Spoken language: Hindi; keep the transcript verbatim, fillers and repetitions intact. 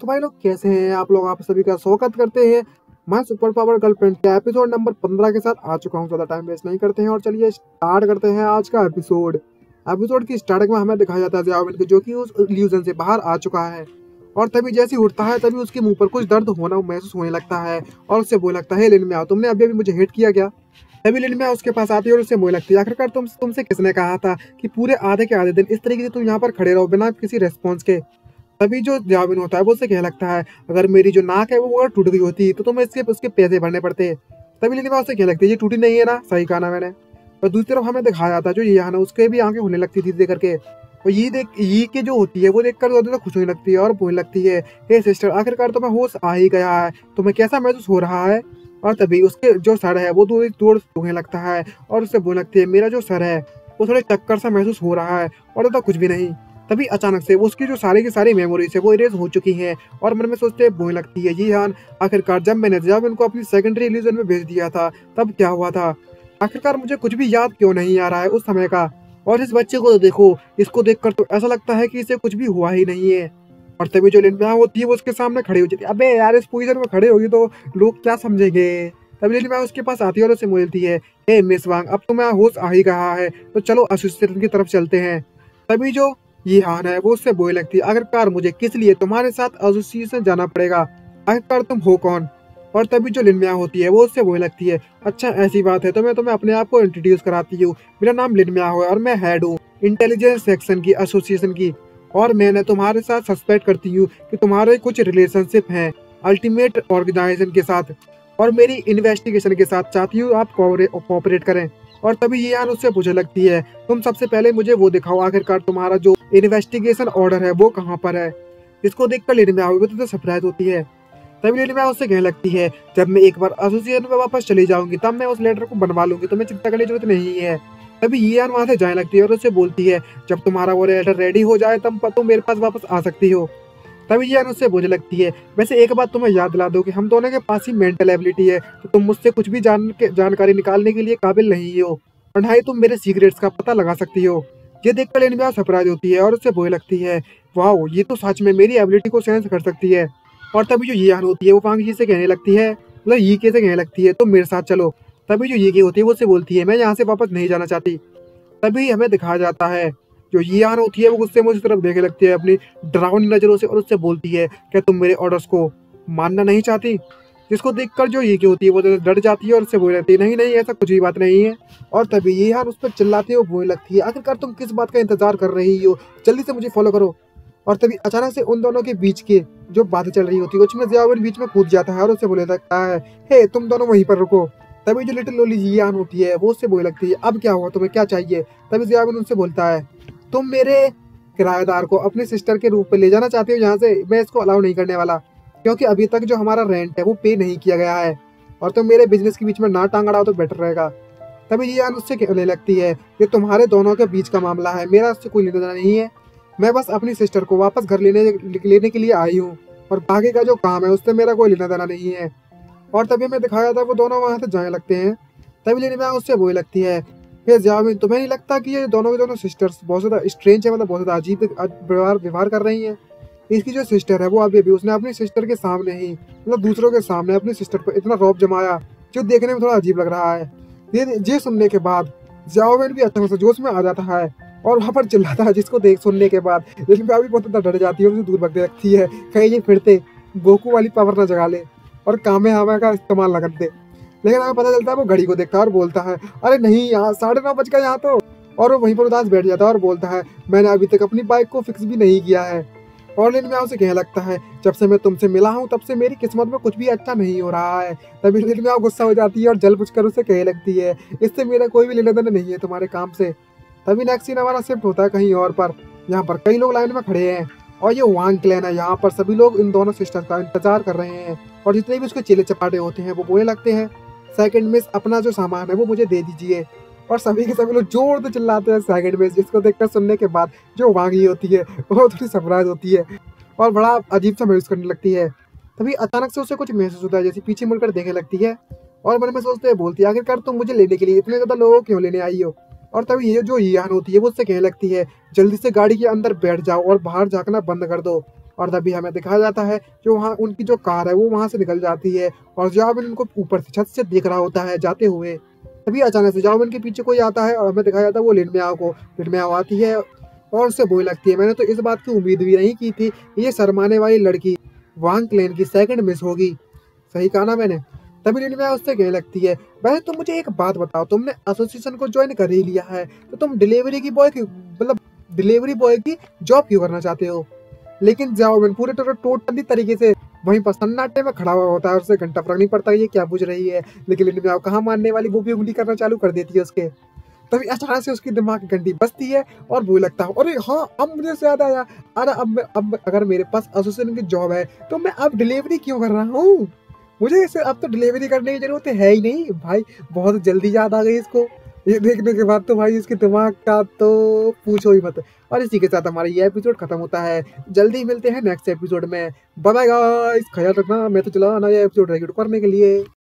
तो भाई लोग कैसे हैं आप लोग। आप सभी का स्वागत करते हैं मैं सुपर पावर गर्लफ्रेंड के एपिसोड नंबर पंद्रह के साथ आ चुका हूं। ज्यादा टाइम वेस्ट नहीं करते हैं और चलिए स्टार्ट करते हैं आज का एपिसोड। एपिसोड की स्टार्टिंग में हमें दिखाया जाता है ज़ियाओविन जो कि उस इल्यूजन से बाहर आ चुका है और तभी जैसे ही उठता है तभी उसके मुंह पर कुछ दर्द होना महसूस होने लगता है और उससे बोल लगता है लिन म्याओ तुमने अभी अभी मुझे हिट किया क्या। तभी लिन म्याओ उसके पास आती है और उससे बोल लगती है आखिरकार तुम तुमसे किसने कहा था कि पूरे आधे के आधे दिन इस तरीके से तुम यहाँ पर खड़े रहो बिना किसी रेस्पॉन्स के। तभी जो ज़ियाओविन होता है वो उससे कहने लगता है अगर मेरी जो नाक है वो अगर टूट गई होती तो तुम्हें इसके उसके पैसे भरने पड़ते। तभी लिन म्याओ उससे कहने लगती है ये टूटी नहीं है ना, सही कहा ना मैंने। और दूसरी तरफ हमें दिखाया जाता है जो ये है ना उसके भी आंखें होने लगती थी देख करके और ये देख ये के जो होती है वो देखकर ज्यादा खुश होने लगती है और बोलने लगती है हे सिस्टर आखिरकार तुम्हें होश आ ही गया है, तुम्हें कैसा महसूस हो रहा है। और तभी उसके जो सर है वो थोड़ी दूर दुखने लगता है और उससे बोलने लगती है मेरा जो सर है वो थोड़े चक्कर सा महसूस हो रहा है और तो कुछ भी नहीं। तभी अचानक से वो उसकी जो सारी की सारी मेमोरीज है वो इरेज हो चुकी हैं और मन में सोचते बोलने लगती है जी हाँ आखिरकार जब मैंने ज़ियाओविन को अपनी सेकेंडरी इल्यूजन में भेज दिया था तब क्या हुआ था, आखिरकार मुझे कुछ भी याद क्यों नहीं आ रहा है उस समय का। और इस बच्चे को तो देखो, इसको देखकर तो ऐसा लगता है कि इसे कुछ भी हुआ ही नहीं है। और तभी जो लिन म्याओ होती है वो उसके सामने खड़ी हो जाती है। अबे यार इस पोजीशन में खड़े होगी तो लोग क्या समझेंगे। तभी लिन म्याओ उसके पास आती है और उससे बोलती है हे मिस वांग अब तो मैं होश आ ही रहा है तो चलो एसोसिएशन की तरफ चलते हैं। तभी जो ये हान है वो उससे बोलने लगती है आखिरकार मुझे किस लिए तुम्हारे साथ एसोसिएशन जाना पड़ेगा, आखिरकार तुम हो कौन। और तभी जो लिन म्याओ होती है वो उससे बोलने लगती है अच्छा ऐसी बात है तो मैं तुम्हें अपने आप को इंट्रोड्यूस कराती हूँ, मेरा नाम लिन म्याओ है और मैं हेड हूँ इंटेलिजेंस सेक्शन की एसोसिएशन की। और मैंने तुम्हारे साथ सस्पेक्ट करती हूँ कि तुम्हारे कुछ रिलेशनशिप हैं अल्टीमेट ऑर्गेनाइजेशन के साथ और मेरी इन्वेस्टिगेशन के साथ चाहती हूँ आप कोऑपरेट करें। और तभी ये यान उससे पूछने लगती है तुम सबसे पहले मुझे वो दिखाओ आखिरकार तुम्हारा जो इन्वेस्टिगेशन ऑर्डर है वो कहाँ पर है। इसको देखकर लिन म्याओ भी तो सरप्राइज होती है। तभी लिन म्याओ उससे कहने लगती है जब मैं एक बार एसोसिएशन में वापस चली जाऊंगी तब मैं उस लेटर को बनवा लूंगी, तुम्हें चिंता करने की जरूरत नहीं है। तभी ये यान वहां से जाने लगती है और उससे बोलती है जब तुम्हारा वो लेटर रेडी हो जाए तब तुम मेरे पास वापस आ सकती हो। तभी ये यान उससे बोलने लगती है वैसे एक बात तुम्हें याद दिला दो कि हम दोनों के पास ही मेंटल एबिलिटी है तो तुम मुझसे कुछ भी जान के जानकारी निकालने के लिए काबिल नहीं हो और ना ही तुम मेरे सीक्रेट्स का पता लगा सकती हो। ये देखकर लिन म्याओ सरप्राइज होती है और उससे बोलने लगती है वाह ये तो सच में मेरी एबिलिटी को सेंस कर सकती है। और तभी जो ये यान होती है वो वांग जी से कहने लगती है मतलब ये के से कहने लगती है तुम मेरे साथ चलो। तभी जो ये के होती है वो उससे बोलती है मैं यहाँ से वापस नहीं जाना चाहती। तभी हमें दिखाया जाता है जो ये यान होती है वो गुस्से में उसकी तरफ देखने लगती है अपनी डरावनी नजरों से और उससे बोलती है क्या तुम मेरे ऑर्डर्स को मानना नहीं चाहती। जिसको देखकर जो ये की होती है वो डर जाती है और उससे बोलने लगती है नहीं नहीं ऐसा कुछ भी बात नहीं है। और तभी ये यान उस पर चिल्लाती है वो बोलने लगती है आखिरकार तुम किस बात का इंतजार कर रही हो, जल्दी से मुझे फॉलो करो। और तभी अचानक से उन दोनों के बीच के जो बातें चल रही होती है उसमें ज़ियाओविन बीच में कूद जाता है और उससे बोलने लगता है हे तुम दोनों वहीं पर रुको। तभी जो लिटिल लोली जियान होती है वो उससे बोलने लगती है अब क्या हुआ, तुम्हें क्या चाहिए। तभी ज़ियाओविन उनसे बोलता है तुम मेरे किराएदार को अपनी सिस्टर के रूप में ले जाना चाहती हो यहाँ से, मैं इसको अलाउ नहीं करने वाला क्योंकि अभी तक जो हमारा रेंट है वो पे नहीं किया गया है और तुम मेरे बिजनेस के बीच में ना टांग अड़ाओ तो बेटर रहेगा। तभी जियान उससे कहने लगती है ये तुम्हारे दोनों के बीच का मामला है, मेरा उससे कोई लेना देना नहीं है, मैं बस अपनी सिस्टर को वापस घर लेने लेने के लिए आई हूँ और बाकी का जो काम है उससे मेरा कोई लेना देना नहीं है। और तभी हमें दिखाया था वो दोनों वहाँ से जाने लगते हैं। तभी लेने में उससे बोलने लगती है ये ज़ियाओविन तुम्हें नहीं लगता कि ये दोनों के दोनों सिस्टर्स बहुत ज़्यादा स्ट्रेंज है, मतलब बहुत ज़्यादा अजीब व्यवहार व्यवहार कर रही हैं। इसकी जो सिस्टर है वो अभी अभी उसने अपनी सिस्टर के सामने ही मतलब दूसरों के सामने अपनी सिस्टर पर इतना रौब जमाया जो देखने में थोड़ा अजीब लग रहा है। ये ये सुनने के बाद ज़ियाओविन भी अचानक से जोश में आ जाता है और वहाँ पर चिल्लाता है जिसको देख सुनने के बाद लेकिन भी बहुत ज़्यादा डर जाती है और उसे दूर भगने लगती है कहीं ये फिरते गोकू वाली पावर ना जगा ले और कामे हवा का इस्तेमाल ना कर दे। लेकिन हमें पता चलता है वो घड़ी को देखता है और बोलता है अरे नहीं यहाँ साढ़े नौ बज गए यहाँ तो। और वो वहीं पर उदास बैठ जाता है और बोलता है मैंने अभी तक अपनी बाइक को फिक्स भी नहीं किया है। और लिन म्याओ से कहने लगता है जब से मैं तुमसे मिला हूँ तब से मेरी किस्मत में कुछ भी अच्छा नहीं हो रहा है। तभी लिन म्याओ गुस्सा हो जाती है और जल बुझकर उसे कहने लगती है इससे मेरा कोई भी लेना देना नहीं है तुम्हारे काम से। तभी नेक्स्ट सीन हमारा शिफ्ट होता है कहीं और पर, यहाँ पर कई लोग लाइन में खड़े हैं और ये वांग क्लैन है, यहाँ पर सभी लोग इन दोनों सिस्टर्स का इंतजार कर रहे हैं और जितने भी उसके चेले चपाटे होते हैं वो बोलने लगते हैं सेकंड मिस अपना जो सामान है वो मुझे दे दीजिए। और सभी के सभी लोग जोर से चिल्लाते हैं सेकंड मिस, जिसको देखकर सुनने के बाद जो वांगी होती है वो थोड़ी सरप्राइज होती है और बड़ा अजीब सा महसूस करने लगती है। तभी अचानक से उसे कुछ महसूस होता है जैसे पीछे मुड़कर देखने लगती है और मन में सोचते हुए बोलती है आखिरकार तुम मुझे लेने के लिए इतने ज्यादा लोगों क्यों लेने आई हो। और तभी ये जो यान होती है वो उससे कहने लगती है जल्दी से गाड़ी के अंदर बैठ जाओ और बाहर झांकना बंद कर दो। और तभी हमें दिखाया जाता है जो वहाँ उनकी जो कार है वो वहाँ से निकल जाती है और जाओमिन उनको ऊपर से छत से देख रहा होता है जाते हुए। तभी अचानक से जाओमिन के पीछे कोई आता है और हमें दिखाया जाता है वो लिन मियाओ को। लिन मियाओ आती है और उससे बोलने लगती है, मैंने तो इस बात की उम्मीद भी नहीं की थी ये शर्माने वाली लड़की वांग क्लैन की सेकंड मिस होगी। सही कहा ना मैंने। तभी लिन मियाओ उससे कहने लगती है, वैसे तुम मुझे एक बात बताओ, तुमने एसोसिएशन को ज्वाइन कर ही लिया है तो तुम डिलीवरी की बॉय की मतलब डिलीवरी बॉय की जॉब क्यों करना चाहते हो? लेकिन जाओमिन पूरे टोटली तरीके से वहीं पर सन्नाटे में खड़ा हुआ होता है और उसे घंटा फर्क नहीं पड़ता ये क्या पूछ रही है। लेकिन लिन मियाओ कहाँ मानने वाली, वो भी उंगली करना चालू कर देती है उसके। तभी अचानक से उसकी दिमाग की घंटी बजती है और वो लगता है, अरे हाँ अब मुझे से याद आया, अरे अब अब अगर मेरे पास एसोसिएशन की जॉब है तो मैं अब डिलीवरी क्यों कर रहा हूँ? मुझे इसे अब तो डिलीवरी करने की जरूरत है ही नहीं भाई। बहुत जल्दी याद आ गई इसको। ये देखने के बाद तो भाई इसके दिमाग का तो पूछो ही मत। और इसी के साथ हमारा ये एपिसोड खत्म होता है। जल्दी मिलते हैं नेक्स्ट एपिसोड में। बाय बाय गाइस, ख्याल रखना। मैं तो चला नया एपिसोड रेडी करने के लिए।